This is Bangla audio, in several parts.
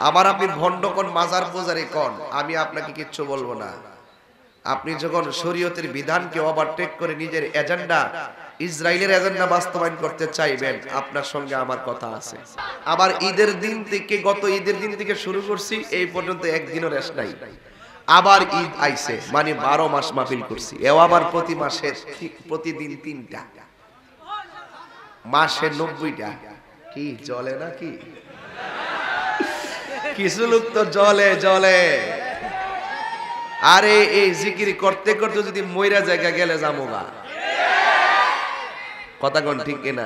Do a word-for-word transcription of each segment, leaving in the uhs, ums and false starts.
আমার আপনি ভণ্ড কোন মাজার পূজারি কোন, আমি আপনাকে কিচ্ছু বলবো না। আপনি যখন শরীয়তের বিধানকে ওভারটেক করে নিজের এজেন্ডা, ইসরায়েলের এজেন্ডা বাস্তবায়ন করতে চাইবেন, আপনার সঙ্গে আমার কথা আছে। আবার ঈদের দিন থেকে, গত ঈদের দিন থেকে শুরু করছি, এই পর্যন্ত একদিনও রেস্ট নাই। আবার ঈদ আইছে, মানে বারো মাস মাহফিল করছি। এও আবার প্রতি মাসে প্রতিদিন তিনটা, মাসে নব্বইটা। কি জলে নাকি? কিছু লোক তো জলে জলে। আরে এই জিকির করতে করতে যদি মইরা জায়গা গেলে যামোগা। কথা কোন ঠিক কিনা?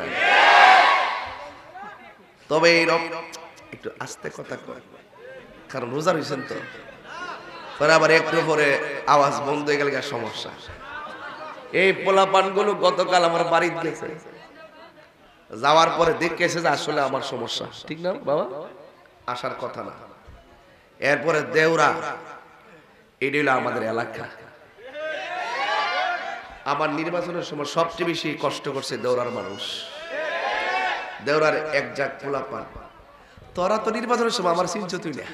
তবে এইরকম একটু আস্তে কথা কয়, কারণ রোজা রয়েছেন তো। পরে আবার একটু পরে আওয়াজ বন্ধ হয়ে গেলে সমস্যা। এই পোলাপান গুলো গতকাল আমার বাড়িতে গেছে, যাওয়ার পরে দেখেছে যে আসলে আমার সমস্যা, ঠিক না বাবা? আসার কথা না। এরপরে দেওরা, এটি হলো আমাদের এলাকা। আমার নির্বাচনের সময় সবচেয়ে বেশি কষ্ট করছে দেওরার মানুষ। দেওরার এক জাক পোলাপান, তোরা তো নির্বাচনের সময় আমার চিনছ তুই না।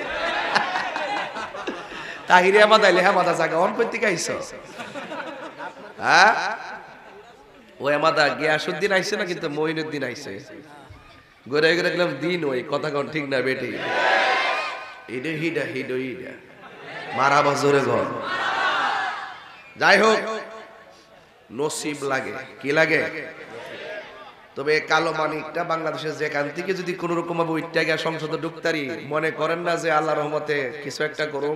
তাহিরে আমাদা লেহা মাদা জায়গা অন করতে গাইছ। হ্যাঁ, ও আমাদা গিয়াসুদ্দিন আইছে না, কিন্তু মঈনুদ্দিন আইছে। ঘুরে ঘুরে গেলাম দিন, ওই কথা কোন ঠিক না বেটি? ইডে হিডা হিডো ইডা মারা বজরে ঘর। যাই হোক, নসিব লাগে, কি লাগে? তবে কালো মানিকটা বাংলাদেশের যেখান থেকে যদি কোন রকম ভাবে উঠতে গিয়ে সংসদে ঢুকতারি, মনে করেন না যে আল্লাহ রহমতে কিছু একটা করুন।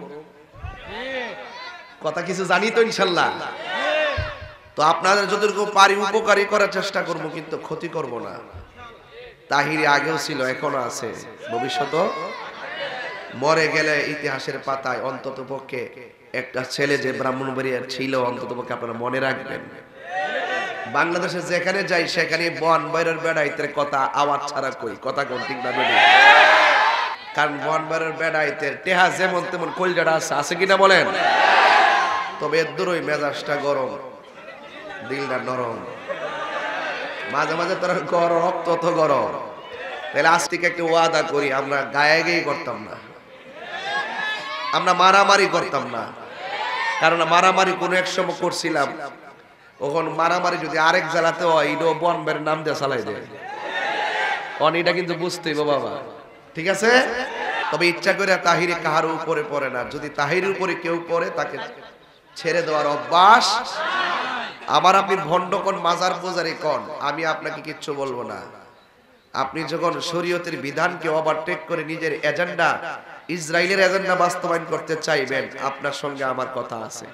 কথা কিছু জানি তো ইনশাল্লাহ। তো আপনাদের যতটুকু পারি উপকারী করার চেষ্টা করব, কিন্তু ক্ষতি করব না। তাহিরি আগেও ছিল, এখনো আছে, ভবিষ্যতেও। মরে গেলে ইতিহাসের পাতায় অন্তত পক্ষে একটা ছেলে যে ব্রাহ্মণবাড়িয়ার ছিল, অন্তত পক্ষে আপনারা মনে রাখবেন। বাংলাদেশে যেখানে যাই সেখানে বন বাইরের বেড়াইতে কথা আওয়াজ ছাড়া কই, কথা কোন ঠিক না বেড়ে? কারণ বন বাইরের বেড়াইতে টেহা যেমন তেমন কলজাটা আছে, আছে কিনা বলেন? তবে এর দূরই মেজাজটা গরম, দিলটা নরম, মাঝে মাঝে তোর গরম, রক্ত তো গরম। তাহলে আজ থেকে একটা ওয়াদা করি, আমরা গায়ে গেয়ে করতাম না, আমরা মারামারি করতাম না। কারণ মারামারি কোনো এক সময় করছিলাম, ওখন মারামারি যদি আরেক জেলাতে হয়, এটা বনবের নাম দিয়ে চালাই দেয়। অন এটা কিন্তু বুঝতেই বাবা, ঠিক আছে? তবে ইচ্ছা করে তাহিরে কাহার উপরে পড়ে না। যদি তাহিরের উপরে কেউ পড়ে, তাকে ছেড়ে দেওয়ার অভ্যাস। আমার আপনি ভণ্ড কোন মাজার পূজারি কোন, আমি আপনাকে কিচ্ছু বলবো না। আপনি যখন শরীয়তের বিধানকে ওভারটেক করে নিজের এজেন্ডা, ইসরায়েলের এজেন্ডা বাস্তবায়ন করতে চাইবেন, আপনার সঙ্গে আমার কথা আছে।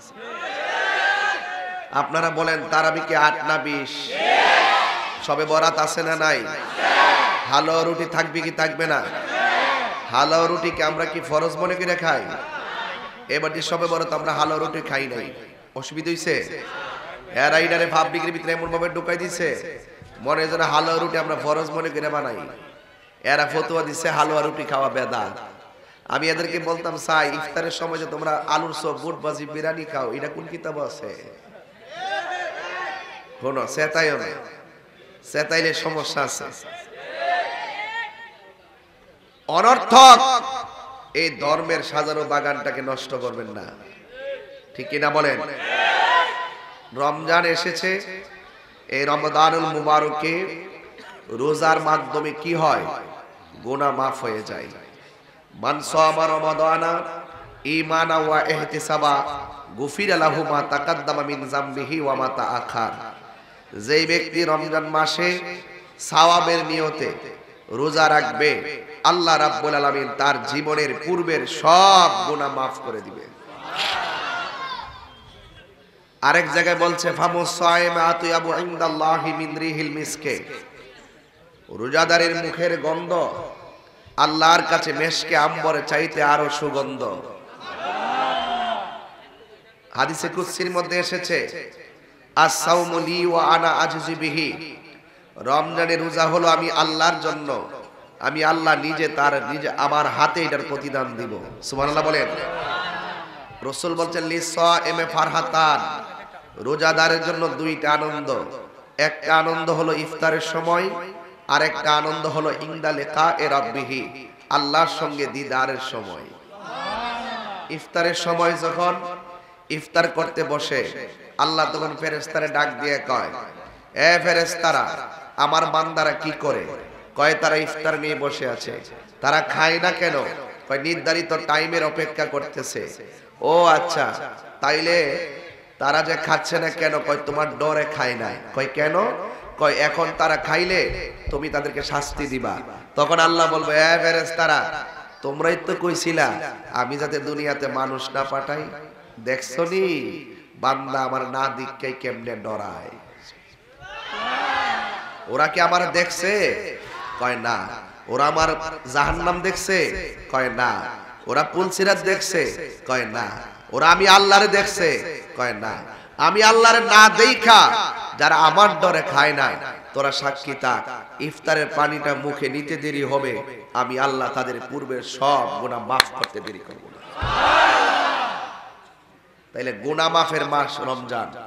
আপনারা বলেন তারাবি কি আট না বিশ? সবে বরাত আছে না নাই? হালুয়া রুটি থাকবে কি থাকবে না? হালুয়া রুটিকে আমরা কি ফরজ মনে করে খাই? এবার যে সবে বরাত আমরা হালুয়া রুটি খাই নাই, অসুবিধা হইছে? এরা ইডারে ভাব বিক্রির ভিতরে এমন ভাবে ঢুকাই দিছে, মনে যেন হালুয়া রুটি আমরা ফরজ মনে করে বানাই। এরা ফতোয়া দিছে হালুয়া রুটি খাওয়া বেদাত। আমি এদেরকে বলতাম, চাই ইফতারের সময় যে তোমরা আলুর চপ, বুট ভাজি, বিরিয়ানি খাও, এটা কোন কিতাব আছে? শোনো, সেতাইও না, সেতাইলে সমস্যা আছে। অনর্থক এই ধর্মের সাজানো বাগানটাকে নষ্ট করবেন না, ঠিক কিনা বলেন? রমজান এসেছে, এই রমজানুল মুবারকে রোজার মাধ্যমে কি হয়? গুনাহ মাফ হয়ে যায়। মান সামা রমাদানা ঈমানা ওয়া ইহতিসাবা গুফিরা লাহু মা তাকাদ্দামা মিন যামবিহি ওয়া মা তাআখার। যেই ব্যক্তি রমজান মাসে সওয়াবের নিয়তে রোজা রাখবে, আল্লাহ রাব্বুল আলামিন তার জীবনের পূর্বের সব গুনাহ মাফ করে দিবে। আরেক জায়গায় বলছে, ফামুস সাইমাতু ইয়াবু ইনদাল্লাহি মিন রিহিল মিসকে, রোজাদারের মুখের গন্ধ আল্লাহর কাছে মেশকে আম্বরের চাইতে আরো সুগন্ধ। হাদিসে কুদসির মধ্যে এসেছে, আস-সাওমু লি ওয়া আনা আজজি বিহি, রমজানের রোজা হলো আমি আল্লাহর জন্য, আমি আল্লাহ নিজে তার নিজে আমার হাতে এটার প্রতিদান দিব। সুবহানাল্লাহ বলেন। রাসূল বলছেন, লিসাইমে ফারহাতান, রোজাদারের জন্য দুইটা আনন্দ। একটা আনন্দ হলো ইফতারের সময়, আর একটা আনন্দ হলো ইনদা লিকা এ রাব্বিহি, আল্লাহর সঙ্গে দিদারের সময়। ইফতারের সময় যখন ইফতার করতে বসে আল্লাহ তখন ফেরেশতারে ডাক দিয়ে কয়, এ ফেরেশতারা, আমার বান্দারা কি করে? কয় তারা ইফতার নিয়ে বসে আছে। তারা খায় না কেন? কয় নির্ধারিত টাইমের অপেক্ষা করতেছে। ও আচ্ছা, তাইলে তারা যে খাচ্ছে না কেন? কয় তোমার ডরে খায় না। কয় কেন? কয় এখন তারা খাইলে তুমি তাদেরকে শাস্তি দিবা। তখন আল্লাহ বলবে, এ ফেরেশতারা, তোমরাই তো কইছিলা আমি যাতে দুনিয়াতে মানুষ না পাঠাই। দেখছো নি বান্দা আমার না দিককে কেমনে ডরায়? ওরা কি আমার দেখছে? কয় না। ওরা আমার জাহান্নাম দেখছে? কয় না। ওরা পুলসিরাত দেখছে? কয় না। ওরা আমি আল্লাহরে দেখছে? কয় না। আমি আল্লাহরে না দেখা যারা আমার ডরে খায় না, তোরা সাক্ষী থাক, ইফতারের পানিটা মুখে নিতে দেরি হবে, আমি আল্লাহ তাদের পূর্বের সব গুনাহ মাফ করতে দেরি করব না। তাইলে গুনাহ মাফের মাস রমজান।